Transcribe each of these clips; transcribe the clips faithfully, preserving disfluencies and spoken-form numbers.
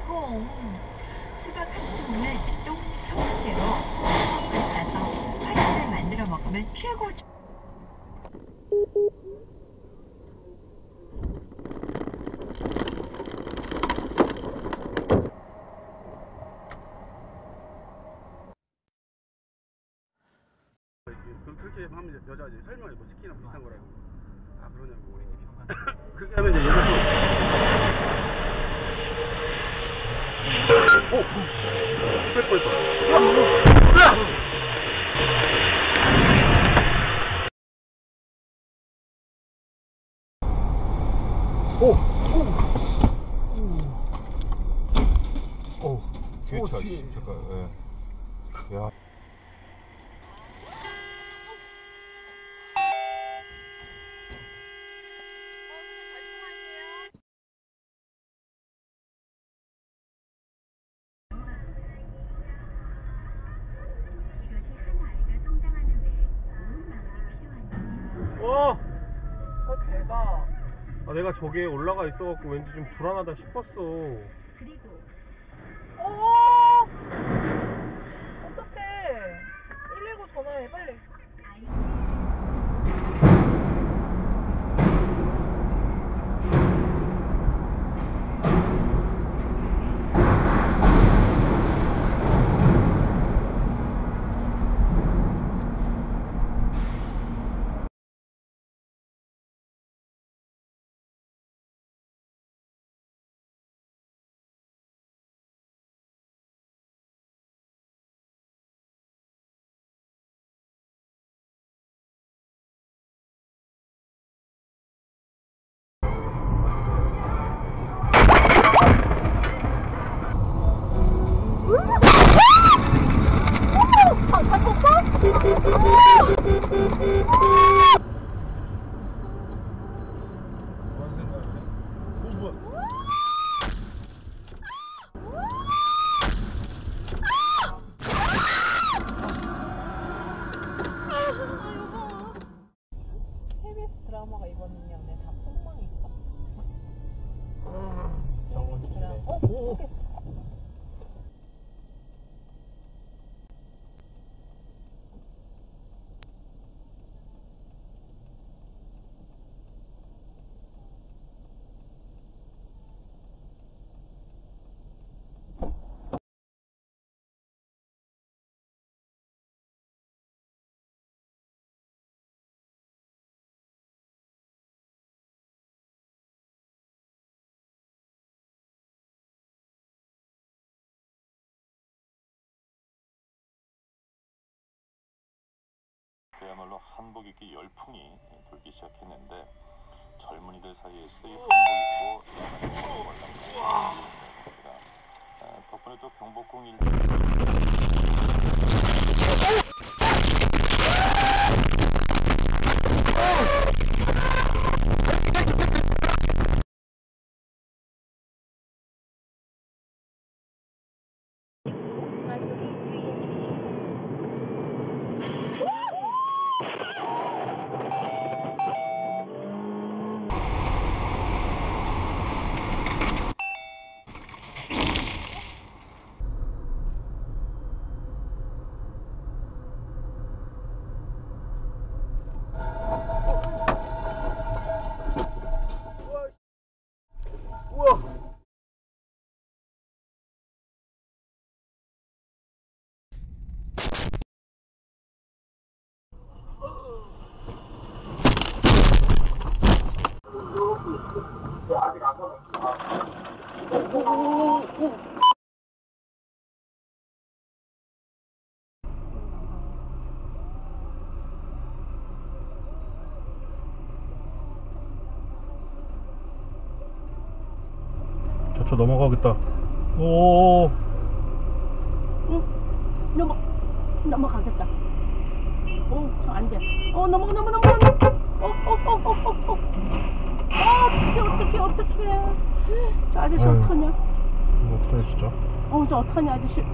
콩, 수박 한 스푼을 똥 소금새로 볶아서 파스타를 만들어 먹으면 최고죠. 그렇게 하면 이제 여자 이제 설명해 뭐 치킨이랑 비슷한 거라고. 아 그러냐고 우리 집이. 그렇게 하면 이제 얘도 오! 뺄 뻔했어. 오! 오! 오! 뒤에 차 잠깐. 예. 야. 어! 어 대박. 아 내가 저기에 올라가 있어갖고 왠지 좀 불안하다 싶었어. 그리고 어 어떡해. 일일구 전화해 빨리. 드라마가 이번 년에 다 폭망했어. 음, 정말 드라마. 어, 오. 그야말로 한복 입기 열풍이 돌기 시작했는데 젊은이들 사이에서 이 한복 입고 야간에 올라갑니다. 덕분에 또 경복궁 일 아직 안 가봤어. 저쪽 넘어가겠다. 오. 응, 넘어, 넘어가겠다. 오, 저 안 돼. 어, 넘어가, 넘어, 넘어, 넘어. 어, 어, 어, 어, 어, 어. 아, 어떡해, 어떡해, 어떡해. 저 아저씨 아유. 어떡하냐? 이거 어떡해, 진짜. 어, 저 어떡하냐, 아저씨.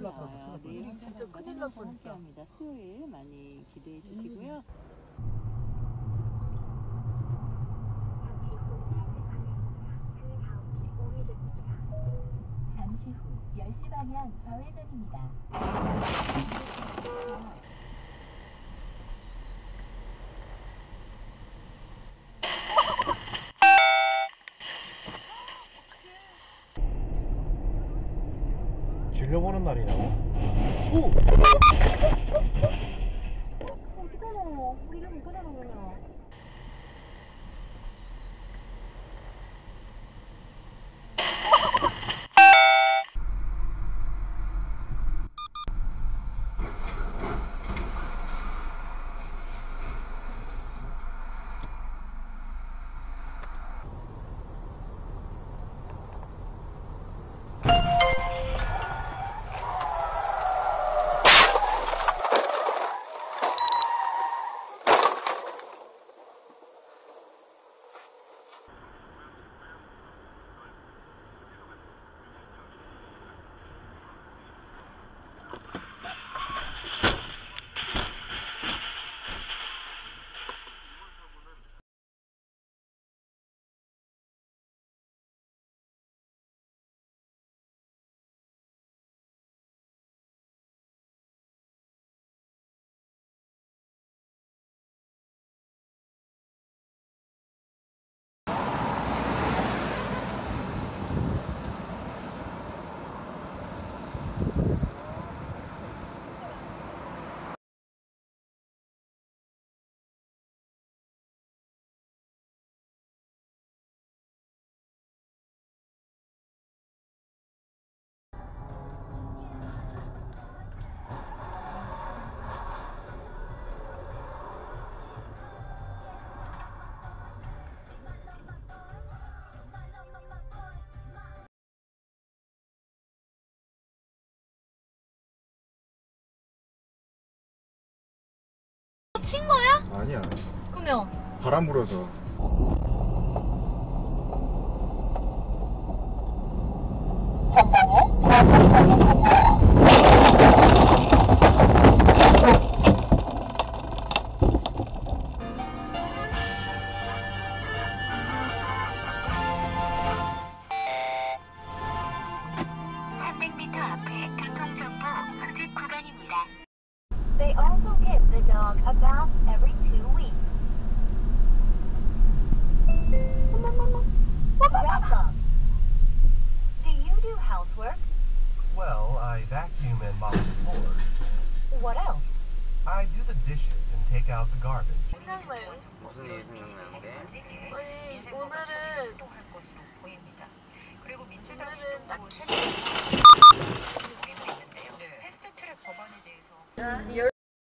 나와요. 내일 일이 진짜 큰일 날 뻔했다. 함께합니다. 수요일 많이 기대해 주시고요. 잠시 후 열 시 방향 좌회전입니다. 질려보는 날이냐고? 오! 어떡하노? 우리 형 그러는 거냐? 친 거야? 아니야. 그러면 바람 불어서. 삼백 미터 앞에 교통정보 수집 구간입니다. They also get the dog a bath every two weeks. Wrap up. Do you do housework? Well, I vacuum and mop the floors. What else? I do the dishes and take out the garbage. 무슨 일 생각나는데? 아니 오늘은 그리고 민주당 오늘은 딱히 패스트트랙 법안에 대해서 열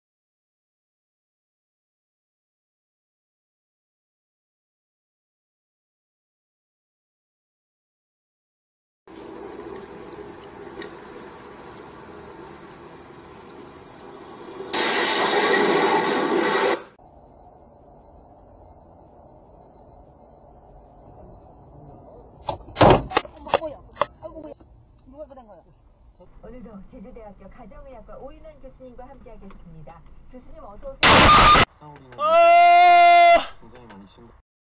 오늘도 제주대학교 가정의학과 오인환 교수님과 함께하겠습니다. 교수님 어서 오세요. 아! 굉장히 많이 심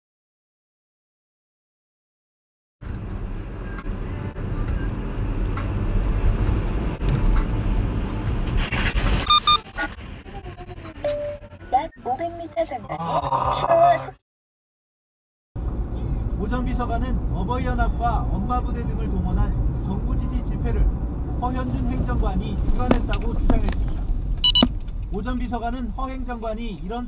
약 오백 미터 전방에 오전비서관은 어버이연합과 엄마부대 등을 동원한 정부 지지 집회를 허현준 행정관이 주관했다고 주장했습니다. 오전비서관은 허 행정관이 이런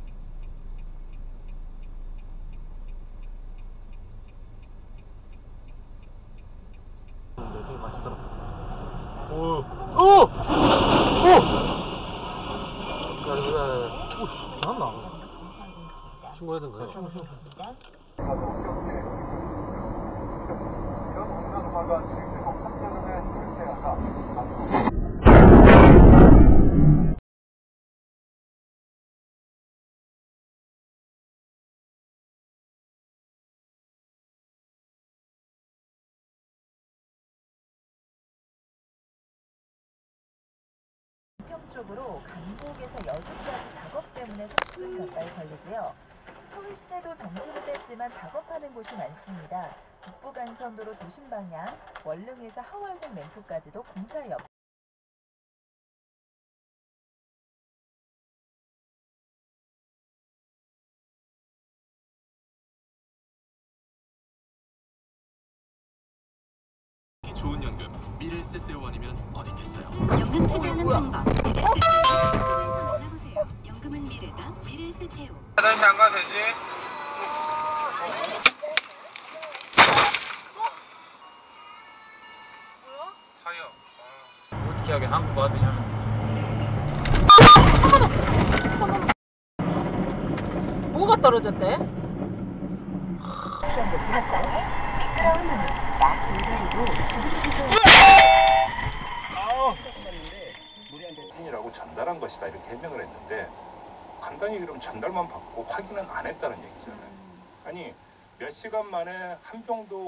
되게 맛있더라. 오! 오! 오! 야, 야, 야. 오, 씨, 나왔나? 신고해야 되는 거야? 이런 온난화가 지금 한여름에 실패하다 평균적으로 강북에서 여주까지 작업 때문에 삼십 분 가까이 걸리고요. 서울 시내도 정체를 뺐지만 작업하는 곳이 많습니다. 북부간선도로 도심 방향, 원릉에서 하월곡 램프까지도 공사 여 좋은 연금, 미래 세트원이면 어디 있겠어요? 연금 투자하는 방법, 미래 세트원 만나보세요. 연금은 미래다, 미래 세트원. 화장실 안 가도 되지? 뭐야? 타이어. 어떻게 하긴 한국어 하듯이 하면 돼. 뭐가 떨어졌대? 미끄러운 물입니다. 이라고 전달한 것이다 이렇게 해명을 했는데 간단히 그럼 전달만 받고 확인은 안 했다는 얘기잖아요. 아니 몇 시간 만에 한 병도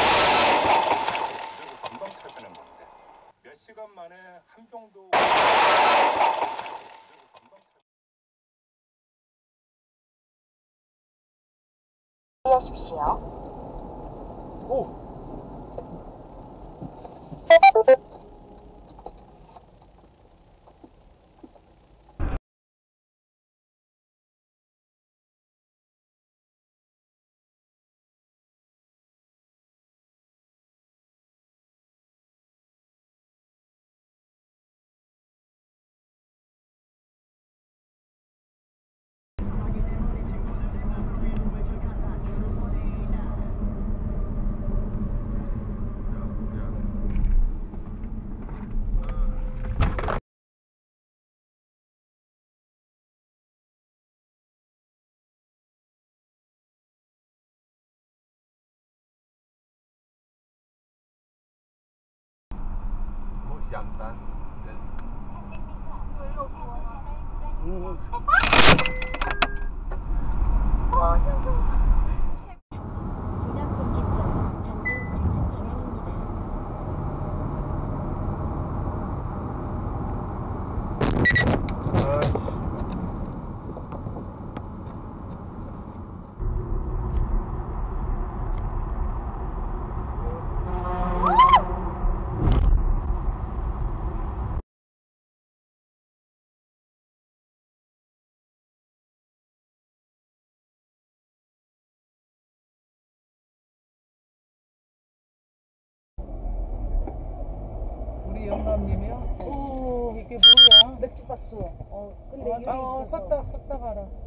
그리고 금방 찾아낸 건데 몇 시간 만에 한 병도 그리고 금방 주의하십시오. 오. 양단. 와, 신기해. 우리 영감님이요? 오, 이게 뭐야? 맥주 박수. 어, 근데 아, 어, 섰다, 섰다 가라.